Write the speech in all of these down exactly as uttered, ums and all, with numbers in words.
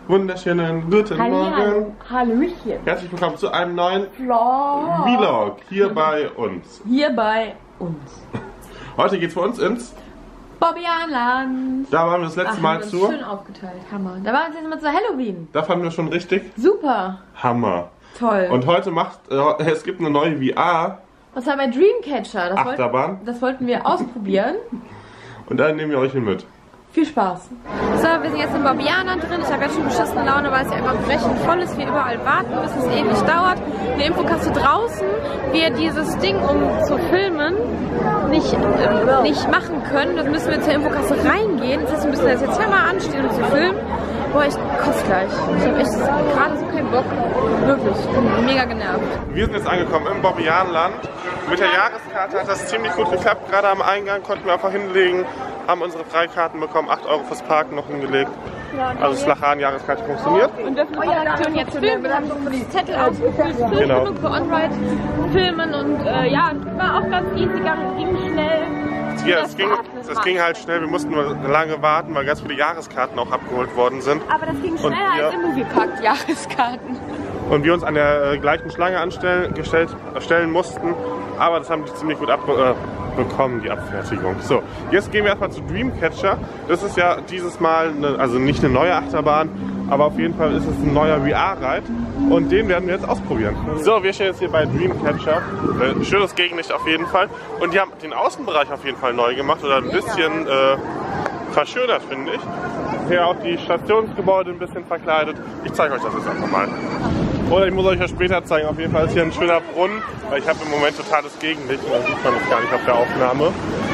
wunderschönen guten Halli, Morgen. Hallöchen. Herzlich willkommen zu einem neuen Vlog. Vlog hier bei uns. Hier bei uns. Heute geht's für uns ins Bobbejaanland. Da waren wir das letzte Ach, Mal haben wir zu. uns schön aufgeteilt. Hammer. Da waren wir jetzt mal zu Halloween. Da fanden wir schon richtig Super. Hammer. Toll. Und heute macht, äh, es gibt eine neue V R Was war bei Dreamcatcher? Das, Achterbahn. wollten, das wollten wir ausprobieren. Und da nehmen wir euch hier mit. Viel Spaß. So, wir sind jetzt im Bobbejaanland drin. Ich habe jetzt schon beschissene Laune, weil es ja immer brechend voll ist. Wir überall warten, bis es ewig dauert. Eine Infokasse draußen. Wir dieses Ding, um zu filmen, nicht, äh, nicht machen können. Das müssen wir zur Infokasse reingehen. Das heißt, wir müssen jetzt, jetzt zweimal anstehen, um zu filmen. Boah, ich kotze gleich. Ich habe echt gerade so keinen Bock. Wirklich. Ich bin mega genervt. Wir sind jetzt angekommen im Bobbejaanland. Mit der Jahreskarte hat das ziemlich gut geklappt. Gerade am Eingang konnten wir einfach hinlegen, haben unsere Freikarten bekommen, acht Euro fürs Parken noch hingelegt. Also Slachan-Jahreskarte funktioniert. Und dürfen die Aktion jetzt filmen. Wir haben so einen Zettel ausgefüllt, filmen Genau. genug für On-Ride, filmen und äh, ja, war auch ganz easy gegangen, ging schnell. Ja, es ging, es ging halt schnell, wir mussten lange warten, weil ganz viele Jahreskarten auch abgeholt worden sind. Aber das ging schneller wir, als im Moviepark, die Jahreskarten. Und wir uns an der äh, gleichen Schlange anstellen, gestellt, stellen mussten, aber das haben die ziemlich gut abbekommen, äh, die Abfertigung. So, jetzt gehen wir erstmal zu Dreamcatcher. Das ist ja dieses Mal, eine, also nicht eine neue Achterbahn, aber auf jeden Fall ist es ein neuer V R-Ride und den werden wir jetzt ausprobieren. So, wir stehen jetzt hier bei Dreamcatcher. Äh, schönes Gegenlicht auf jeden Fall. Und die haben den Außenbereich auf jeden Fall neu gemacht oder ein bisschen äh, verschönert, finde ich. Hier auch die Stationsgebäude ein bisschen verkleidet. Ich zeige euch das jetzt einfach mal. Oder ich muss euch das später zeigen. Auf jeden Fall ist hier ein schöner Brunnen, weil ich habe im Moment totales Gegenlicht und dann sieht man das gar nicht auf der Aufnahme.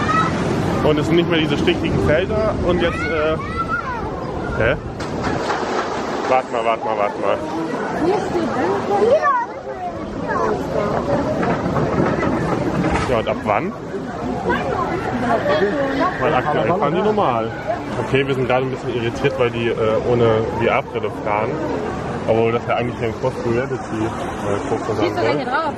Und es sind nicht mehr diese stichigen Felder und jetzt, äh, hä? Warte mal, warte mal, warte mal. Ja, und ab wann? Weil aktuell fahren die normal. Okay, wir sind gerade ein bisschen irritiert, weil die äh, ohne V R-Brille fahren. Obwohl das ja eigentlich ein Cross Reality äh, Coaster sein soll. Hier drauf,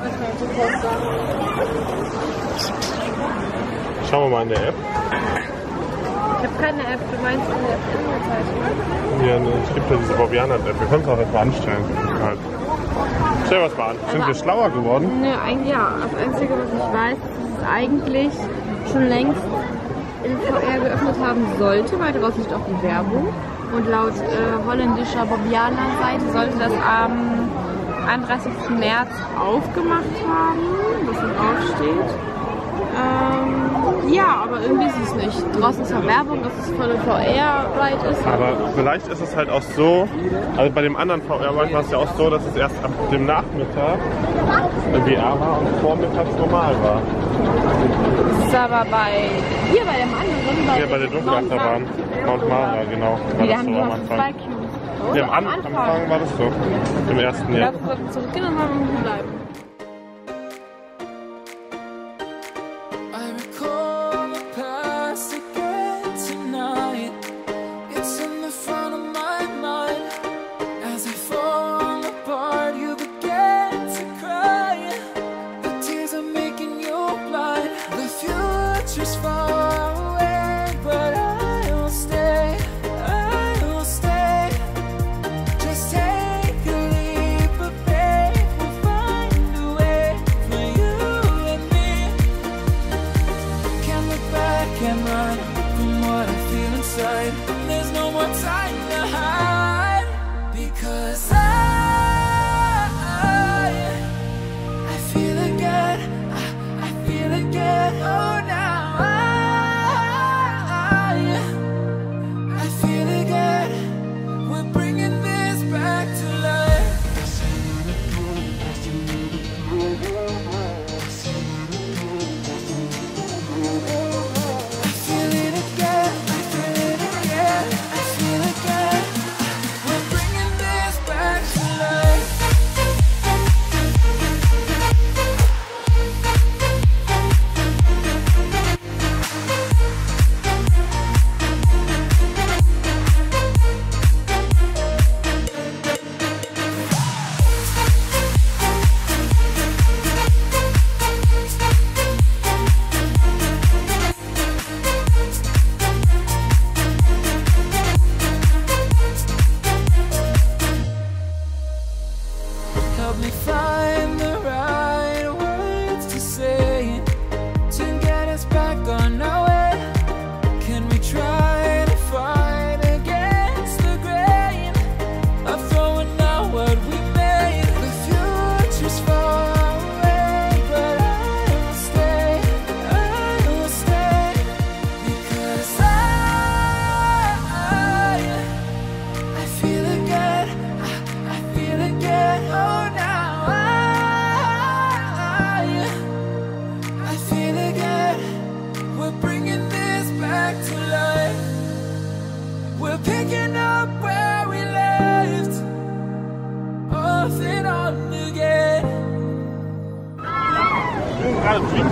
Schauen wir mal in der App. ich habe keine App, du meinst eine App? Hier, ne, es gibt ja diese Bobbejaanland-App. Wir können es auch erstmal anstellen. Halt. Stellen wir es mal an. Sind wir schlauer geworden? Ne, eigentlich ja. Das Einzige, was ich weiß, ist, dass es eigentlich schon längst in V R geöffnet haben sollte, weil daraus nicht auch die Werbung. Und laut äh, holländischer Bobbejaanland-Seite sollte das am einunddreißigsten März aufgemacht haben, was dann draufsteht. Ähm, ja, aber irgendwie ist es nicht. Draußen ist ja Werbung, dass es von der V R-Ride ist. Aber vielleicht ist es halt auch so, also bei dem anderen V R-Ride war es ja auch so, dass es erst ab dem Nachmittag V R war und vormittags normal war. Das ist aber bei, hier bei dem anderen, bei, Hier bei der Dunkelachterbahn, Mount Mara, genau. War die das haben so nur am noch zwei Anfang. Cubes. Ja, am An- Anfang war das so, im ersten Ich Jahr. glaube, wir sollten zurückgehen und mal unten bleiben. There's no more time to hide because I, I feel again, I, I feel again. Oh, now I, I feel again. We're bringing this back to life. I feel it again. I feel it again. I feel again.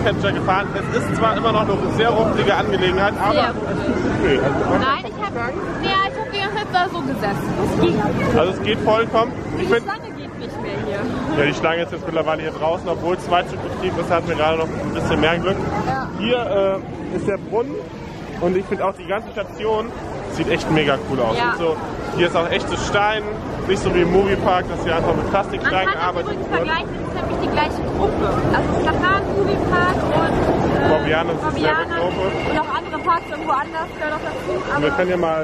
Dreamcatcher gefahren. Es ist zwar immer noch eine sehr rumplige Angelegenheit, aber Sehr es ist okay. Also, Nein, ich habe ja, ich hab die ganze Zeit da so gesessen. Das ging. also es geht vollkommen. Ich Die find, Schlange geht nicht mehr hier. ja, die Schlange ist jetzt mittlerweile hier draußen, obwohl Zweizugbetrieb ist, hatten wir gerade noch ein bisschen mehr Glück. Ja. Hier äh, ist der Brunnen und ich finde auch die ganze Station sieht echt mega cool aus. Ja. Und so, hier ist auch echtes Stein, nicht so wie im Moviepark, dass hier einfach mit Man Plastiksteinen kann das gearbeitet übrigens wird. vergleichen, das ist nämlich die gleiche Gruppe. Also Safari, Moviepark und äh, Bobbiana ist dieselbe Bobbiana Gruppe. und auch andere Parks irgendwo anders gehören auch dazu. Und wir Aber können ja mal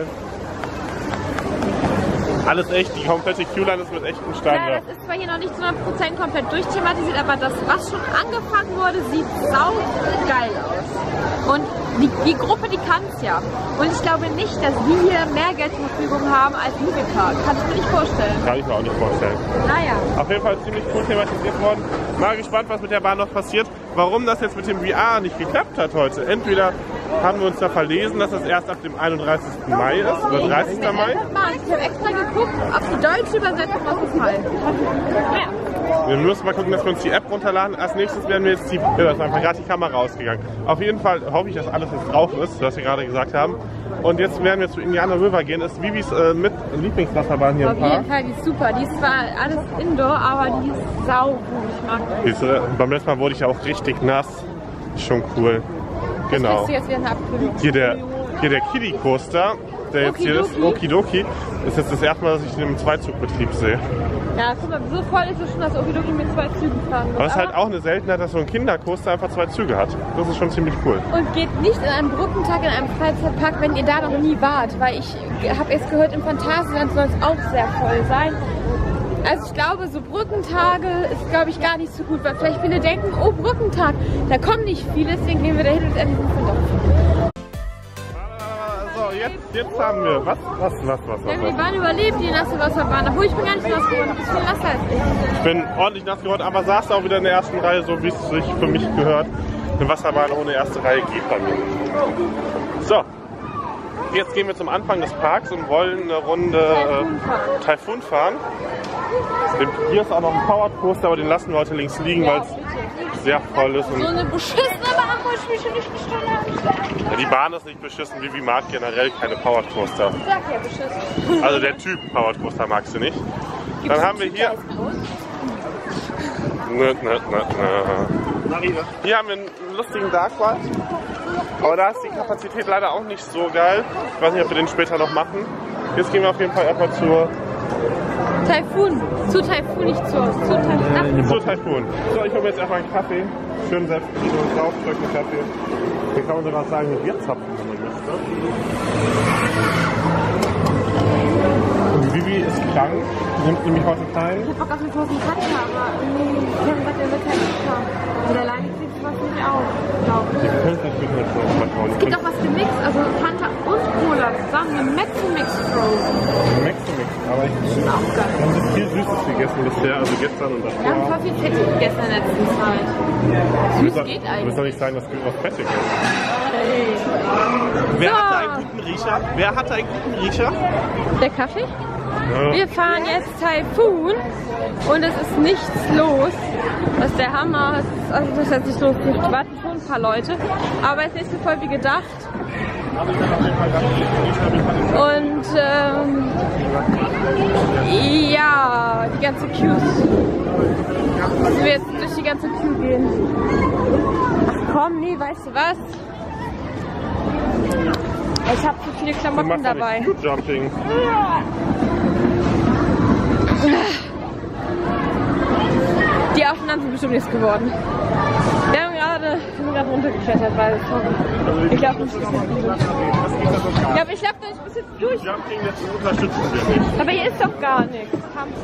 alles echt, die komplette Q-Line ist mit echten ja, Steinen. das ist zwar hier noch nicht zu hundert Prozent komplett durchthematisiert, aber das, was schon angefangen wurde, sieht sau geil aus. Und die, die Gruppe, die kann es ja. Und ich glaube nicht, dass wir hier mehr Geld zur Verfügung haben als Moviepark. Kann ich mir nicht vorstellen. Kann ich mir auch nicht vorstellen. Naja. Auf jeden Fall ziemlich cool thematisiert worden. Mal gespannt, was mit der Bahn noch passiert. Warum das jetzt mit dem V R nicht geklappt hat heute. Entweder haben wir uns da verlesen, dass es erst ab dem einunddreißigsten Mai ist oder dreißigsten Mai. Ich habe extra geguckt, ob die deutsche Übersetzung was gefallen. Naja. Wir müssen mal gucken, dass wir uns die App runterladen. Als nächstes werden wir jetzt die, ja, da ist einfach gerade die Kamera rausgegangen. Auf jeden Fall hoffe ich, dass alles jetzt drauf ist, was wir gerade gesagt haben. Und jetzt werden wir zu Indiana River gehen. Das ist Vivis äh, mit Lieblingswasserbahn hier Auf im Park. jeden Fall, die ist super. Die ist zwar alles Indoor, aber die ist sau gut. Ich mag die. Diese, äh, beim letzten Mal wurde ich ja auch richtig nass. Schon cool. Genau. Kriegst du jetzt wieder eine Abkühlung. Hier der, hier der Kiddie Coaster, der jetzt hier ist, Okidoki, ist jetzt das erste Mal, dass ich ihn im Zweizugbetrieb sehe. Ja, guck mal, so voll ist es schon, dass Okidoki mit zwei Zügen fahren wird. Aber es ist halt auch eine Seltenheit, dass so ein Kindercoaster einfach zwei Züge hat. Das ist schon ziemlich cool. Und geht nicht in einen Brückentag in einem Freizeitpark, wenn ihr da noch nie wart. Weil ich habe jetzt gehört, im Phantasialand soll es auch sehr voll sein. Also ich glaube, so Brückentage ist, glaube ich, gar nicht so gut. Weil vielleicht viele denken, oh, Brückentag, da kommen nicht viele, deswegen gehen wir da hin und endlich sind doch viele. So, jetzt, jetzt haben wir. Was, was, was, was, Ja, was, wir was? waren überlebt, die nasse Wasserbahn. Obwohl, ich bin gar nicht nass geworden, du bist viel nasser als ich. Ich bin ordentlich nass geworden, aber saß auch wieder in der ersten Reihe, so wie es sich für mich gehört. Eine Wasserbahn ohne erste Reihe geht bei mir. So, jetzt gehen wir zum Anfang des Parks und wollen eine Runde äh, Taifun fahren. Hier ist auch noch ein Powered Coaster, aber den lassen wir heute links liegen, weil es sehr voll ist. Und So eine beschissene Bahn, wo ich mich schon nicht gestanden habe. ja, die Bahn ist nicht beschissen, Vivi mag generell keine Powered Coaster. Ich sag ja beschissen. Also der Typ Powered Coaster magst du nicht. Dann haben wir hier. Nö, nö, nö, nö. Hier haben wir einen lustigen Dark Ride. Aber da ist die Kapazität leider auch nicht so geil. Ich weiß nicht, ob wir den später noch machen. Jetzt gehen wir auf jeden Fall erstmal zur Taifun. Zu Taifun, nicht zu. Zu Taifun. Zur Taifun. So, ich hole mir jetzt erstmal einen Kaffee. Schön selbst und drauf, einen Kaffee. Den kann man sogar sagen mit Bierzapfen, wenn man möchte. Und Vivi ist krank. Die nimmt nämlich heute keinen. Ich hab Bock auf einen großen Katze, aber nee, ich hab gesagt, der wird kein Katze. Und alleine kriegt was nicht auf, glaube ich. Die könnte natürlich nicht so vertrauen. Es gibt auch was gemixt, also Fanta und Cola zusammen, eine Maxi-Mix Frozen. Maximix, aber ich Das ist auch geil. wir haben viel Süßes gegessen bisher, also gestern und Wir haben davor. voll viel Fett gegessen in der letzten Zeit. Du Süß geht Du willst eigentlich. doch nicht sagen, dass du was Fettig ist. Hey. Wer So. hatte einen guten Riecher? Wer hatte einen guten Riecher? Der Kaffee? Ja. Wir fahren jetzt Taifun und es ist nichts los. Das ist der Hammer. Es ist, also das hat sich so, es warten schon ein paar Leute, aber es ist nicht so voll wie gedacht. Und ähm, ja, die ganze Queue. Müssen wir jetzt durch die ganze Queue gehen. Ach komm, nee, weißt du was? Ich habe zu viele Klamotten dabei. Jumping. Die Aufnahmen sind bestimmt nichts geworden. Wir haben gerade, wir sind gerade runtergeklettert, weil sorry. Ich glaube nicht, dass wir Ja, aber ich glaube, ich bis jetzt durch. Jumping, das unterstützen wir nicht. Aber hier ist doch gar nichts.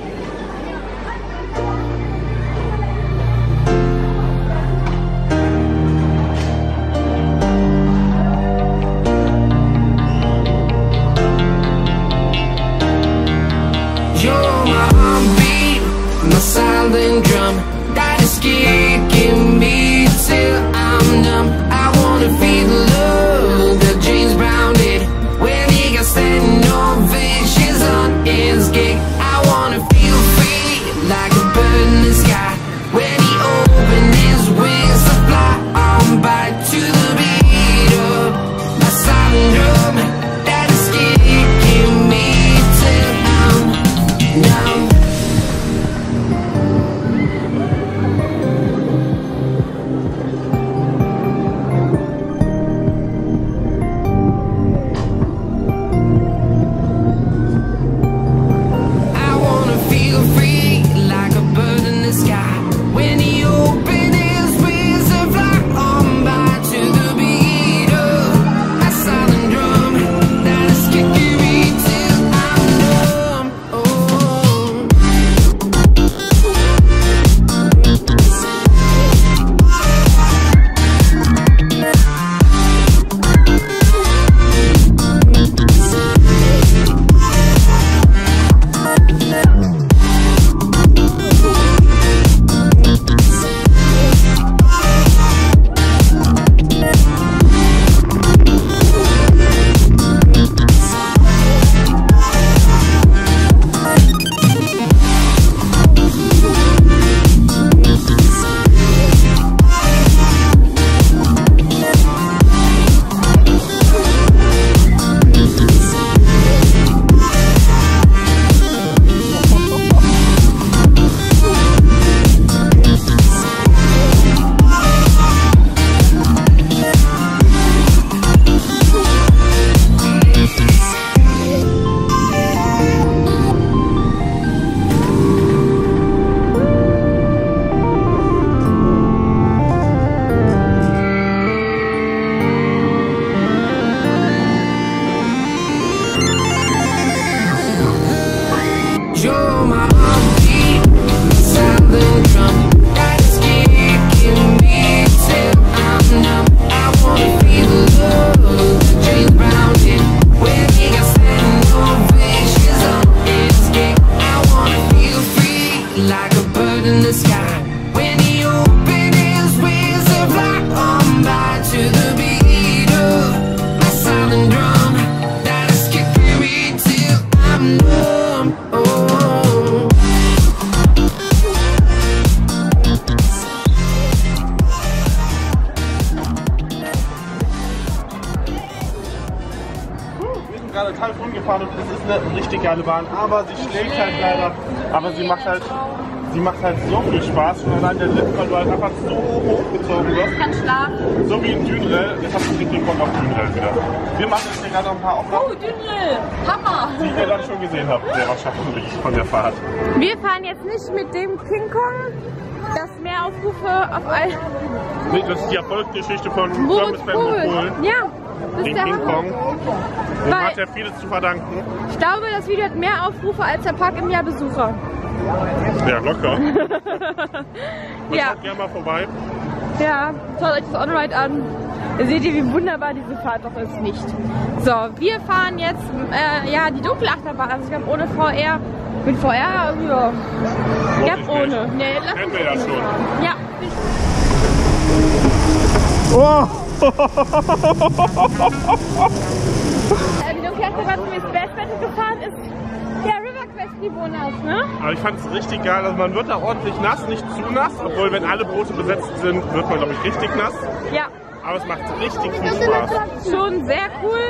You're my heartbeat, my silent drum that is kicking me till I'm numb. I wanna feel the love that James Brown did when he got standing ovations on his gig. I wanna feel free like a bird in the sky when he opened his wings to fly. gerade Taifun gefahren und es ist eine richtig geile Bahn, aber sie schlägt halt leider. Aber sie macht halt, sie macht halt so viel Spaß, schon allein der Sitz, weil du halt einfach so hochgezogen wirst. Ich kann schlafen. So wie in Dünrell, jetzt hast du richtig Bock auf Dünrell wieder. Wir machen jetzt hier gerade noch ein paar Aufnahmen. Oh, Dünrell! Hammer! Die ihr dann schon gesehen habt, sehr wahrscheinlich von der Fahrt. Wir fahren jetzt nicht mit dem King Kong, das mehr Aufrufe auf all... Nee, das ist die Erfolgsgeschichte von Moritz Thomas Van Poel. Ja, das Den ist der King Hammer. Kong. Dem Weil- hat er vieles zu verdanken. Ich glaube, das Video hat mehr Aufrufe als der Park im Jahr Besucher. Ja, locker. Ja, Schaut gerne mal vorbei. ja, schaut euch das On-Ride an. Da seht ihr, wie wunderbar diese Fahrt doch ist, nicht? So, wir fahren jetzt, äh, ja, die Dunkelachterbahn. Also ich glaube, ohne V R. Mit V R, ja. Ich glaube, ohne. Nee, lass Kennen uns wir ja ohne schon. fahren. Ja. Oh! Äh, die Dunkelachterbahn, die wir ins Best gefahren ist, ja, River Quest Libonas, ne? Aber ich fand es richtig geil, also man wird da ordentlich nass, nicht zu nass, obwohl wenn alle Boote besetzt sind, wird man glaube ich richtig nass. Ja, Aber es macht richtig viel Spaß. schon sehr cool.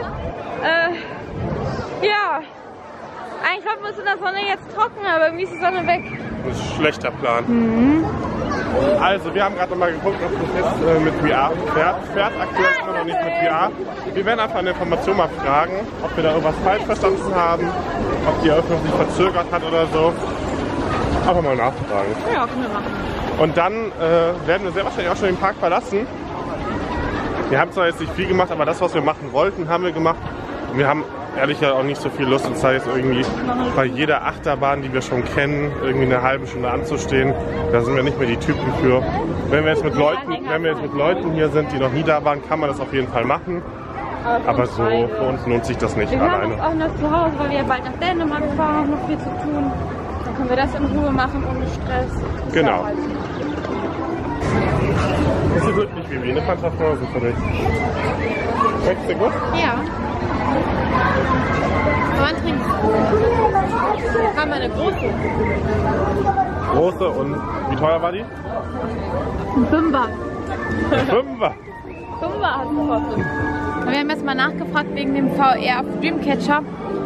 Äh, ja, eigentlich hoffen wir uns in der Sonne jetzt trocken, aber irgendwie ist die Sonne weg. Das ist ein schlechter Plan. Also, wir haben gerade noch mal geguckt, ob das jetzt äh, mit V R fährt. Fährt aktuell immer noch nicht mit V R. Wir werden einfach eine Information mal fragen, ob wir da irgendwas falsch verstanden haben, ob die Eröffnung sich verzögert hat oder so. Einfach mal nachfragen. Ja, können wir machen. Und dann äh, werden wir sehr wahrscheinlich auch schon den Park verlassen. Wir haben zwar jetzt nicht viel gemacht, aber das, was wir machen wollten, haben wir gemacht. Und wir haben ehrlich gesagt auch nicht so viel Lust, uns da jetzt irgendwie bei jeder Achterbahn, die wir schon kennen, irgendwie eine halbe Stunde anzustehen. Da sind wir nicht mehr die Typen für. Wenn wir jetzt mit Leuten, wenn wir jetzt mit Leuten hier sind, die noch nie da waren, kann man das auf jeden Fall machen. Aber so für uns lohnt sich das nicht Wir hören alleine. uns auch noch zu Hause, weil wir ja bald nach Dänemark fahren, noch viel zu tun. Dann können wir das in Ruhe machen, ohne Stress. Ist Genau. ja halt- Bist du glücklich, Vivi? Eine Fantasphase für dich. Schmeckt dir gut? Ja. Kann man trinken. Kann man eine große. Große und wie teuer war die? Ein Fünfer. Fünfer. Fünfer hat es gekostet. Wir haben jetzt mal nachgefragt wegen dem V R auf Dreamcatcher.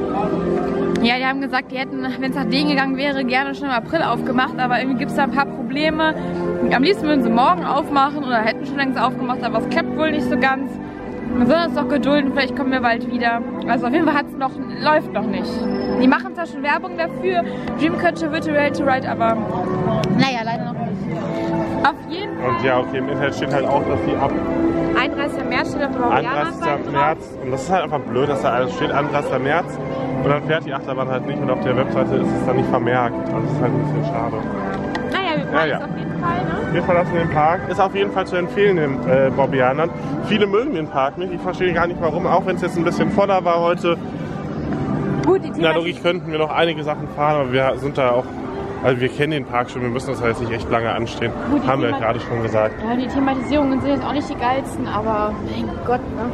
Ja, die haben gesagt, die hätten, wenn es nach denen gegangen wäre, gerne schon im April aufgemacht, aber irgendwie gibt es da ein paar Probleme. Am liebsten würden sie morgen aufmachen oder hätten schon längst aufgemacht, aber es klappt wohl nicht so ganz. Wir sollen uns doch gedulden, vielleicht kommen wir bald wieder. Also auf jeden Fall hat's noch, läuft noch nicht. Die machen zwar schon Werbung dafür, Dreamcatcher Virtual to Ride, aber naja, leider noch nicht. Auf jeden Fall. Und ja, okay, im Internet steht halt auch, dass die ab einunddreißigsten März steht auf der einunddreißigsten Baujahrseite drauf. März, und das ist halt einfach blöd, dass da alles steht, einunddreißigsten März, und dann fährt die Achterbahn halt nicht und auf der Webseite ist es dann nicht vermerkt. Also das ist halt ein bisschen schade. Naja, wir freuen Ja, ja. uns auf jeden Fall, ne? Wir verlassen den Park. Ist auf jeden Fall zu empfehlen, den äh, Bobbianern. Viele mögen den Park nicht. Ich verstehe gar nicht warum, auch wenn es jetzt ein bisschen voller war heute. Gut, die Na, Thema logisch könnten wir noch einige Sachen fahren, aber wir sind da auch, also wir kennen den Park schon, wir müssen uns da jetzt nicht echt lange anstehen. Gut, die Haben wir Thema- gerade schon gesagt. ja, die Thematisierungen sind jetzt auch nicht die geilsten, aber mein Gott, ne?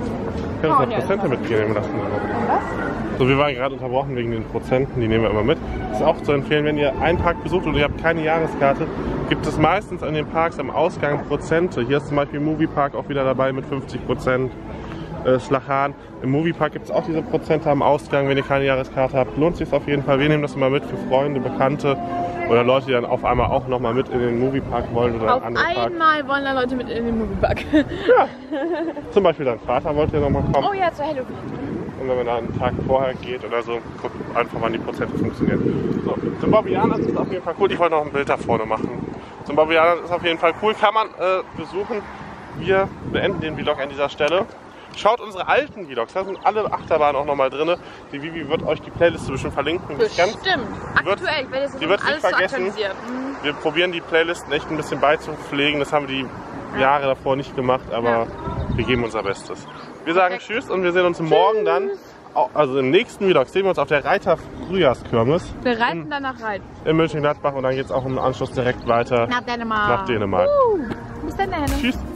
Wir können Oh, uns ja, noch Prozente das mitgeben lassen. Was? So, wir waren gerade unterbrochen wegen den Prozenten, die nehmen wir immer mit. Ist auch zu empfehlen, wenn ihr einen Park besucht und ihr habt keine Jahreskarte, gibt es meistens an den Parks am Ausgang Prozente. Hier ist zum Beispiel Moviepark auch wieder dabei mit fünfzig Prozent. Äh, Schlachan. Im Moviepark gibt es auch diese Prozente am Ausgang, wenn ihr keine Jahreskarte habt. Lohnt sich auf jeden Fall. Wir nehmen das immer mit für Freunde, Bekannte oder Leute, die dann auf einmal auch nochmal mit in den Moviepark wollen oder Auf einen anderen Park. einmal wollen da Leute mit in den Moviepark. Ja. Zum Beispiel dein Vater wollte ja nochmal kommen. Oh ja, zu Halloween. Und wenn man da einen Tag vorher geht oder so, guckt einfach, wann die Prozente funktionieren. So, zum Bobbianern ist auf jeden Fall cool. Ich wollte noch ein Bild da vorne machen. Zum Bobbianern ist auf jeden Fall cool. Kann man äh, besuchen. Wir beenden den Vlog an dieser Stelle. Schaut unsere alten Vlogs, da sind alle Achterbahnen auch nochmal drin. Die Vivi wird euch die Playlist zwischen verlinken. Die ist ganz- Bestimmt. die wird- Aktuell, ich werde jetzt die wird alles nicht so vergessen. aktualisieren. Mhm. Wir probieren die Playlisten echt ein bisschen beizupflegen. Das haben wir die Jahre davor nicht gemacht, aber Ja. wir geben unser Bestes. Wir sagen Perfekt. Tschüss und wir sehen uns morgen dann, au- also im nächsten Vlog, sehen wir uns auf der Reiter Frühjahrskirmes Wir reiten danach rein. in Mönchengladbach und dann geht es auch im Anschluss direkt weiter Nach Dänemark. nach Dänemark. Uh, bis dann, Henne. Tschüss!